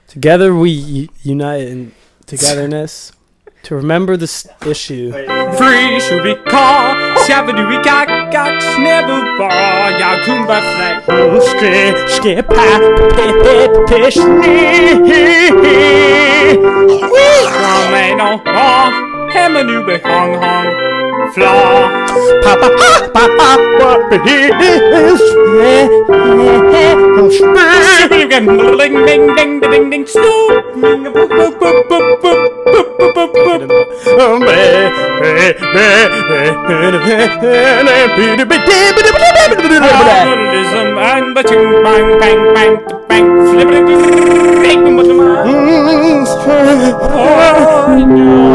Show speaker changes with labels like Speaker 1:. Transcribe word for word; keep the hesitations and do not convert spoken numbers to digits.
Speaker 1: Together we u- unite in togetherness to remember this issue.
Speaker 2: Free should be called, Shabba we got got never bar, Yakumba flag, skip, skip, pat, pit, pish, Rameno, Hemanube, Hong Hong, Flaw, Papa, Papa, what he is, again, ding, ding, ding, ding, ding, snoop, boop, boop, boop, boop, boop, boop, boop, boop, Capitalism and the ching bang bang bang bang flip it.